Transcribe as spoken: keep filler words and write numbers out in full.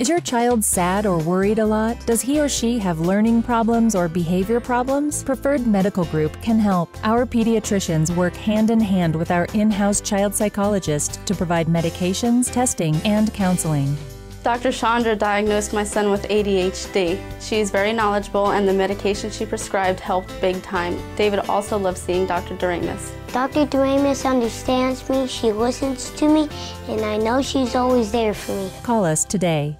Is your child sad or worried a lot? Does he or she have learning problems or behavior problems? Preferred Medical Group can help. Our pediatricians work hand in hand with our in-house child psychologist to provide medications, testing, and counseling. Doctor Chandra diagnosed my son with A D H D. She is very knowledgeable and the medication she prescribed helped big time. David also loves seeing Doctor Doremus. Doctor Doremus understands me, she listens to me, and I know she's always there for me. Call us today.